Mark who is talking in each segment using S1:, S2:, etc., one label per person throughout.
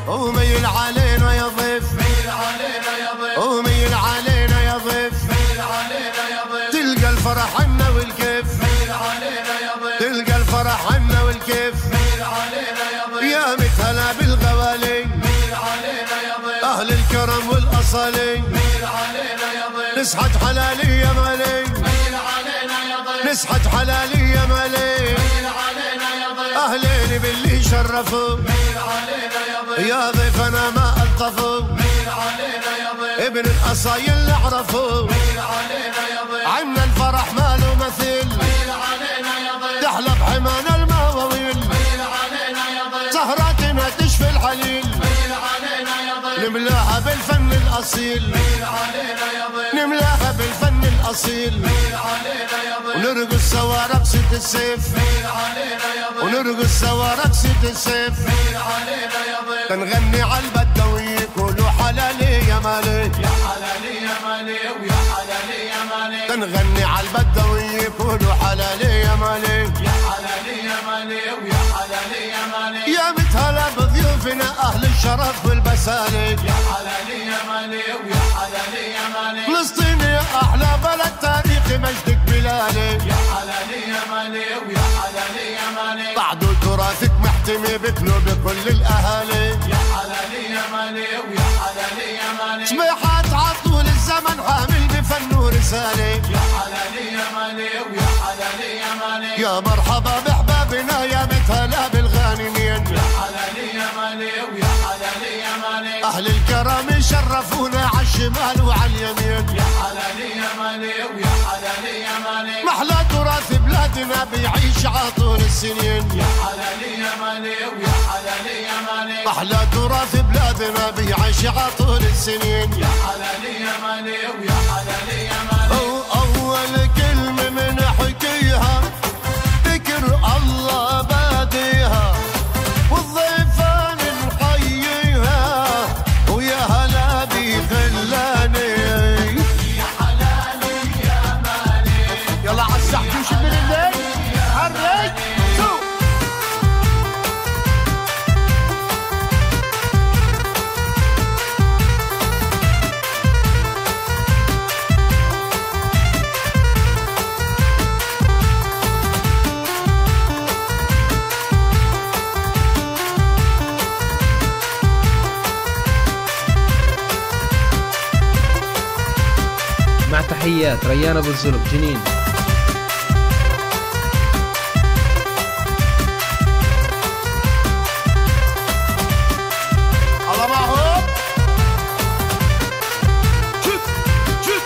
S1: وميل علينا يا ضيف، وميل علينا يا ضيف، تلقى الفرح عنا والكيف، تلقى الفرح عنا والكيف، يا متهلا بالغوالي، أهل الكرم والأصالي، نسحت حلالي يا مالي، نسحت حلالي يا مالي، أهلين باللي شرفوا، يا ضيف أنا ما ألطفوا، ابن الأصايل نعرفوا، عنا الفرح ما له مثيل، تحلى بحمانا المواويل، سهراتنا تشفي الحليل، نملاها بالفن الأصيل، نملاها بالفن الأصيل، ونرقص سوا رقصة السيف، ونرقص سوا رقصة السيف، تنغني على البدوي يقولوا حلالي يا مالي، يا حلالي يا مالي ويا حلالي يا مالي، تنغني على البدوي يقولوا حلالي يا مالي، يا حلالي يا مالي ويا حلالي يا مالي، يا متهلا بضيوفنا أهل الشرف والبسالي، يا حلالي يا مالي ويا حلالي يا مالي، فلسطين يا أحلى بلد تاريخي مجدك بلالي، يا حلالي يا مالي ويا حلالي يا مالي، بعده تراثك محتمي بقلوب كل الأهالي، يا حلالي يا مالي ويا حلالي يا مالي، سماحات عطول الزمن حامل بفن ورسالة، يا حلالي يا مالي ويا حلالي يا مالي، يا مرحبا بأحبابنا يا متهلا بالغانمين، يا حلالي يا مالي ويا حلالي يا مالي، أهل الكرم شرفونا على الشمال وعلى اليمين، يا حلالي يا مالي ويا حلالي يا مالي، محلى تراث بلادنا بيعيش عطول السنين، يا حلالي يا مالي ويا حلالي يا مالي، محلى تراث بلادنا بيعيش عطول السنين، يا حلالي يا مالي ويا حلالي يا مالي، أول كلمة من حكيها ذكر الله باديها، والضيفان نحييها ويا هلا بخلاني، يا حلالي يا مالي، يلا عالسحب وشد من الليل حرك سوق.
S2: مع تحيات ريان ابو الزلق جنين.
S1: الله معهم شوت شوت.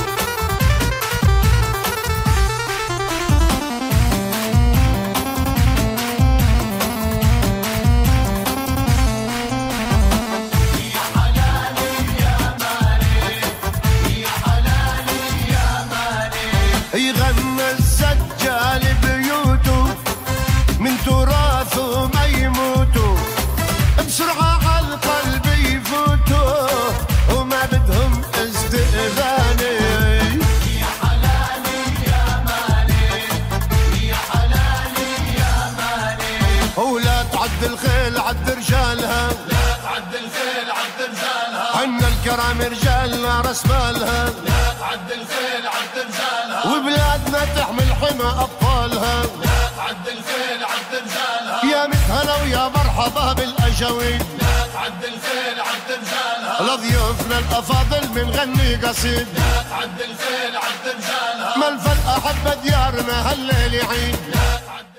S1: يا حلالي يا مالي، يا حلالي يا مالي، يغنى السجال بيوته من تراثه ما يموتوا، بسرعة عالقلب يفوتوا وما بدهم استئذاني، يا حلالي يا مالي، يا حلالي يا مالي، ولا تعد الخيل عد رجالها، لا تعد الخيل عد رجالها، عنا الكرام رجالنا راس مالها، لا تعد الخيل عد رجالها، وبلادنا تحمل حمى أبطالها، لا تعد الخيل عد رجالها، يا متهلا ويا مرحبا بالأجاويد، لا تعد الخيل عد رجالها، لضيوفنا الأفاضل بنغني قصيد، لا تعد الخيل عد رجالها، ملف الأحبة ديارنا هالليل عيد، لا تعد.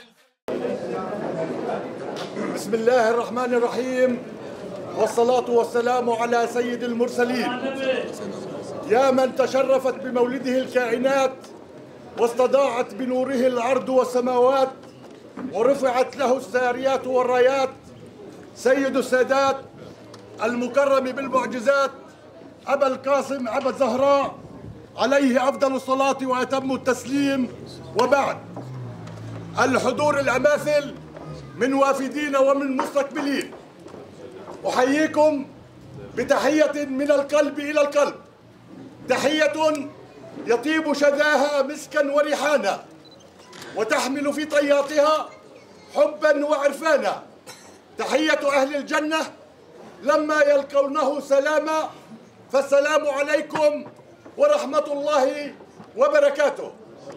S3: بسم الله الرحمن الرحيم، والصلاة والسلام على سيد المرسلين، يا من تشرفت بمولده الكائنات واستضاعت بنوره الأرض والسماوات ورفعت له الساريات والرايات، سيد السادات المكرم بالمعجزات أبا القاسم أبا الزهراء عليه أفضل الصلاة وأتم التسليم، وبعد الحضور الأماثل من وافدين ومن مستقبلين، أحييكم بتحية من القلب إلى القلب، تحية يطيب شذاها مسكا وريحانا وتحمل في طياتها حبا وعرفانا، تحية أهل الجنة لما يلقونه سلاما، فالسلام عليكم ورحمة الله وبركاته.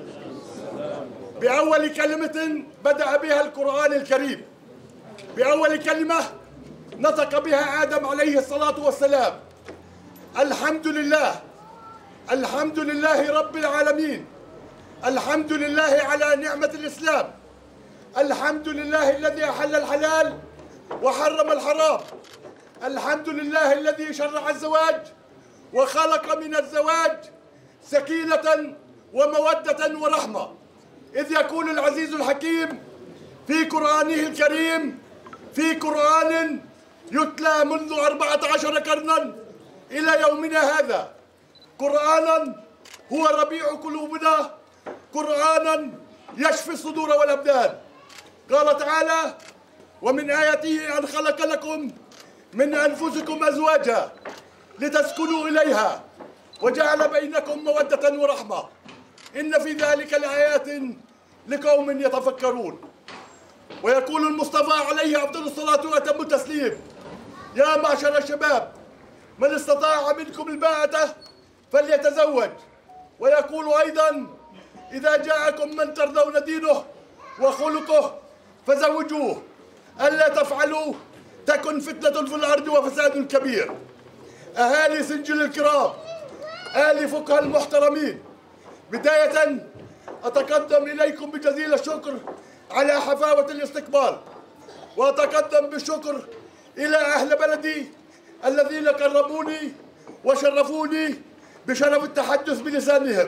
S3: بأول كلمة بدأ بها القرآن الكريم، بأول كلمة نطق بها آدم عليه الصلاة والسلام: الحمد لله، الحمد لله رب العالمين، الحمد لله على نعمة الإسلام، الحمد لله الذي أحل الحلال وحرم الحرام، الحمد لله الذي شرع الزواج وخلق من الزواج سكينة ومودة ورحمة، إذ يقول العزيز الحكيم في قرآنه الكريم: في قرآن يتلى منذ 14 قرنا إلى يومنا هذا، قرآنا هو ربيع قلوبنا، قرآنا يشفي الصدور والأبدان. قال تعالى: ومن آياته أن خلق لكم من أنفسكم أزواجا لتسكنوا إليها وجعل بينكم مودة ورحمة، إن في ذلك لآيات لقوم يتفكرون. ويقول المصطفى عليه أفضل الصلاة وأتم التسليم: يا معشر الشباب، من استطاع منكم الباءة فليتزوج. ويقول أيضا: إذا جاءكم من ترضون دينه وخلقه فزوجوه، ألا تفعلوا تكن فتنة في الأرض وفساد كبير. أهالي سنجل الكرام، آل فقه المحترمين، بداية أتقدم إليكم بجزيل الشكر على حفاوة الاستقبال، وأتقدم بالشكر إلى أهل بلدي الذين كرموني وشرفوني بشرف التحدث بلسانهم: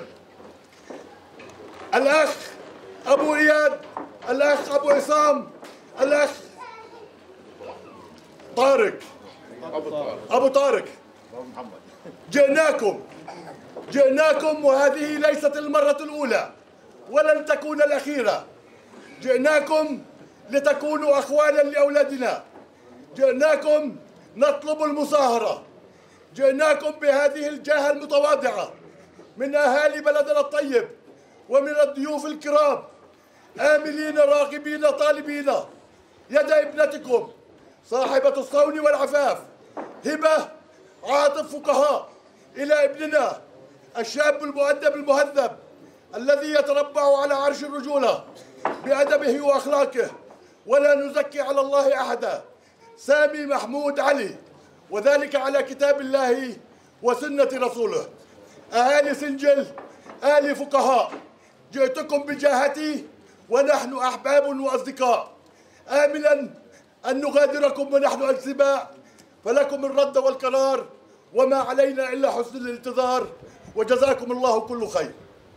S3: الأخ أبو إياد، الأخ أبو عصام، الأخ طارق، أبو طارق. جئناكم وهذه ليست المرة الأولى ولن تكون الأخيرة. جئناكم لتكونوا أخوانا لأولادنا، جئناكم نطلب المصاهرة، جئناكم بهذه الجاهة المتواضعة من أهالي بلدنا الطيب ومن الضيوف الكرام، آملين راغبين طالبين يد ابنتكم صاحبة الصون والعفاف هبة عاطف فقهاء إلى ابننا الشاب المؤدب المهذب الذي يتربع على عرش الرجولة بأدبه وأخلاقه، ولا نزكي على الله أحدا، سامي محمود علي، وذلك على كتاب الله وسنة رسوله. أهالي سنجل، آل فقهاء، جئتكم بجاهتي ونحن أحباب وأصدقاء، آملا أن نغادركم ونحن أجزباء، فلكم الرد والقرار وما علينا إلا حسن الانتظار، وجزاكم الله كل خير.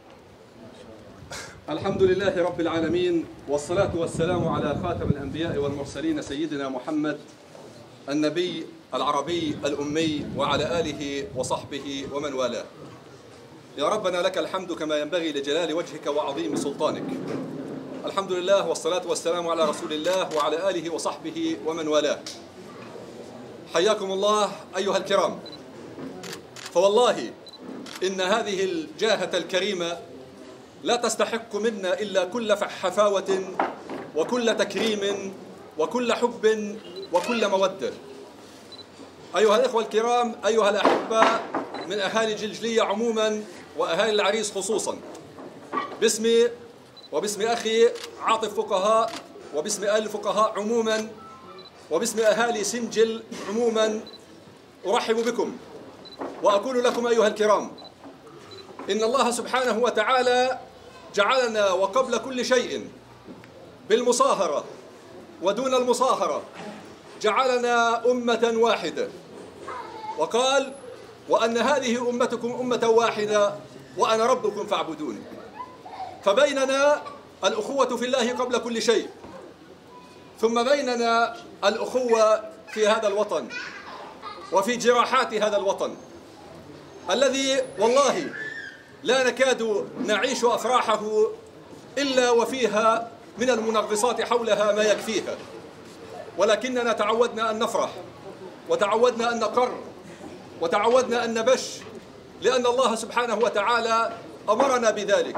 S4: الحمد لله رب العالمين، والصلاة والسلام على خاتم الأنبياء والمرسلين سيدنا محمد النبي العربي الأمي وعلى آله وصحبه ومن والاه. يا ربنا لك الحمد كما ينبغي لجلال وجهك وعظيم سلطانك. الحمد لله والصلاة والسلام على رسول الله وعلى آله وصحبه ومن والاه. حياكم الله أيها الكرام. فوالله إن هذه الجاهة الكريمة لا تستحق منا إلا كل حفاوة وكل تكريم وكل حب وكل مودة. أيها الإخوة الكرام، أيها الأحبة من أهالي جلجلية عموما وأهالي العريس خصوصا، باسمي وباسم أخي عاطف فقهاء وباسم آل الفقهاء عموما وباسم أهالي سنجل عموما أرحب بكم وأقول لكم أيها الكرام: إن الله سبحانه وتعالى جعلنا وقبل كل شيء بالمصاهرة ودون المصاهرة جعلنا أمة واحدة، وقال: وأن هذه أمتكم أمة واحدة وأنا ربكم فاعبدوني. فبيننا الأخوة في الله قبل كل شيء، ثم بيننا الأخوة في هذا الوطن وفي جراحات هذا الوطن الذي والله لا نكاد نعيش أفراحه إلا وفيها من المنغصات حولها ما يكفيها، ولكننا تعودنا أن نفرح وتعودنا أن نقر وتعودنا أن نبش، لأن الله سبحانه وتعالى أمرنا بذلك،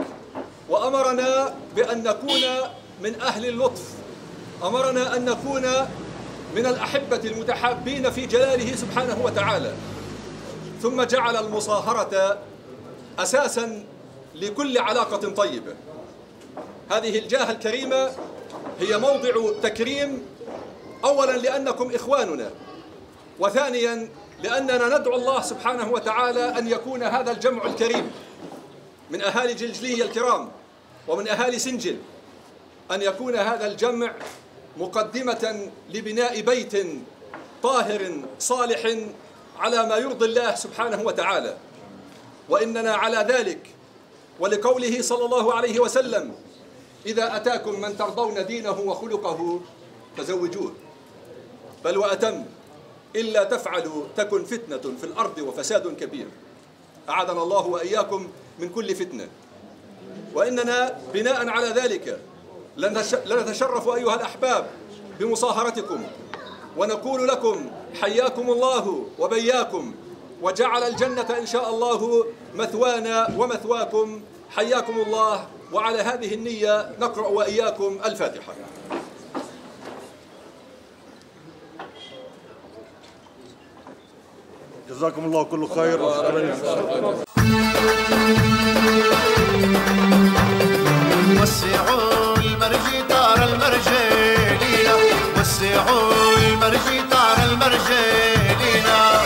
S4: وأمرنا بأن نكون من أهل اللطف، أمرنا أن نكون من الأحبة المتحابين في جلاله سبحانه وتعالى، ثم جعل المصاهرة أساساً لكل علاقة طيبة. هذه الجاهة الكريمة هي موضع تكريم، أولاً لأنكم إخواننا، وثانياً لأننا ندعو الله سبحانه وتعالى أن يكون هذا الجمع الكريم من أهالي جلجلية الكرام ومن أهالي سنجل، أن يكون هذا الجمع مقدمة لبناء بيت طاهر صالح على ما يرضي الله سبحانه وتعالى، وإننا على ذلك، ولقوله صلى الله عليه وسلم: إذا أتاكم من ترضون دينه وخلقه فزوجوه، بل وأتم: إلا تفعلوا تكن فتنة في الأرض وفساد كبير. أعاذنا الله وإياكم من كل فتنة. وإننا بناء على ذلك لنتشرف أيها الأحباب بمصاهرتكم، ونقول لكم حياكم الله وبياكم، وجعل الجنة إن شاء الله مثوانا ومثواكم. حياكم الله. وعلى هذه النية نقرأ وإياكم الفاتحة.
S3: جزاكم الله كل خير.
S1: وسعوا المرجي دار المرجي لينا، وسعوا المرجي دار المرجي لينا.